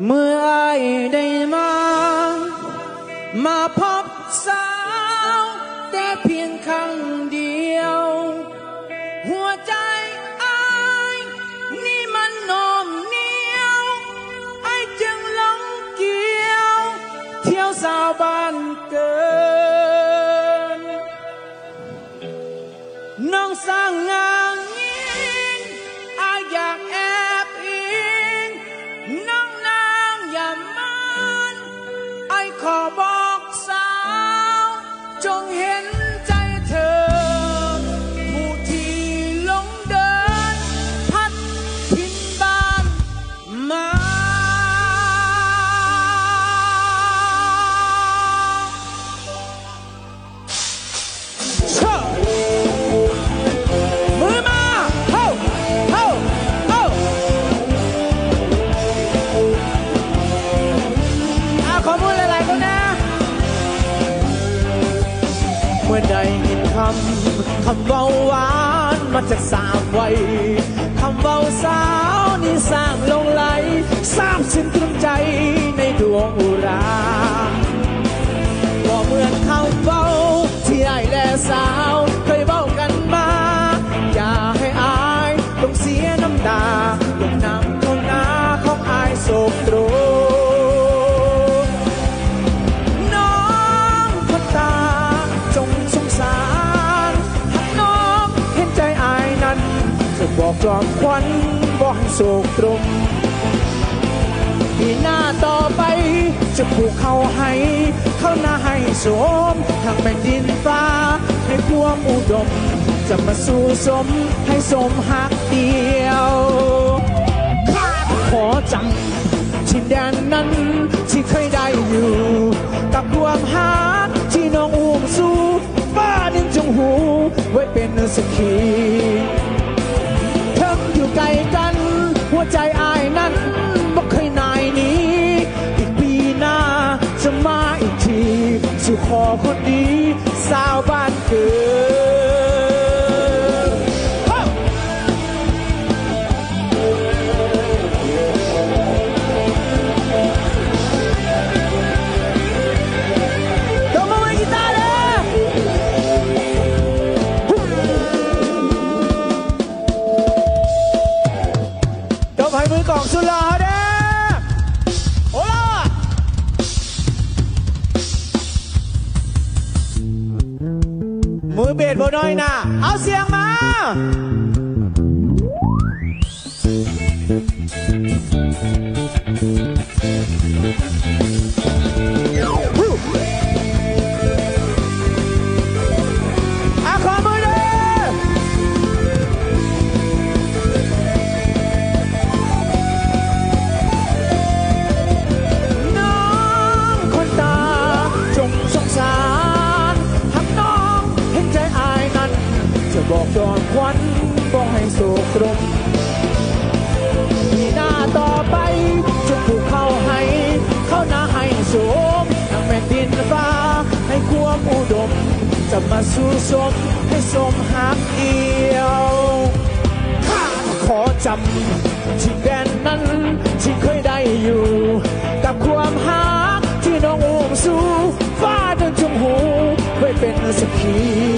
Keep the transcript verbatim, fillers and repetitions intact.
เมื่ออ้ายได้มามาพบสาวแต่เพียงครั้งเดียวหัวใจอ้ายนี่มันโน้มเหนียวอ้ายจึงหลงเกี่ยวเที่ยวสาวบ้านเกินน้องสร้างงานยิงอ้ายอยากแอบอิงน้องนางอย่ามันอ้ายขอบอกสาวจงเห็นใจเธอผู้ที่หลงเดินพัดถิ่นบ้านมาเชื่อมือมาเฮ้าเฮ้าเฮ้าอาขอมือหลายๆคนนะเมื่อใดยินคำคำเบาหวานมาจากสามวัยคำเบาสาวนี่สร้างลงไหลสร้างซึ้งตรึงใจในดวงอุราก็เหมือนคำเบาที่ไอ้และสาวเคยเบากันมาอย่าให้อายต้องเสียน้ำตาลงน้ำท่วมนาของอายโศกตรน้องคนตาจงสงสารหากน้องเห็นใจอายนั้นจะบอกจอมควันบอกให้โศกตรมปีหน้าต่อไปจะผูกเขาให้เข้าหน้าให้สมทางแผ่นดินฟ้าให้ความอุดมจะมาสู่สมให้สมหักเดียวขอจำทินแดนนั้นที่เคยได้อยู่กับความหักที่น้องอุ้มสู้ฟ้าดินจงหูไว้เป็นสักขีเธออยู่ไกลกันหัวใจอายนั้นบ่เคยนายหนีอีกปีหน้าจะมาอีกทีสู่ขอคนดีสาวบ้านเกิดต้องมาไว้กีตาร์เลยต้องให้มือกล่องสุดหล่อเด้อโอ้ล่ะมือเบสบ่น้อยนะเอาเสียงมาอาขอมือเลยน้องคนตาจงสงสารหากน้องเห็นใจอายนั้นจะบอกจอมควันบอกให้โศกตรมปีหน้าต่อไปจะผูกเข้าให้เข้าหน้าให้สมทางแผ่นดินฟ้าให้ความอุดมจะมาสู่สมให้สมหักเดียวขอจำที่แดนนั้นที่เคยได้อยู่กับความหักที่น้องอุ้มสู้ฟ้าเดินจงหูไว้เป็นสักขี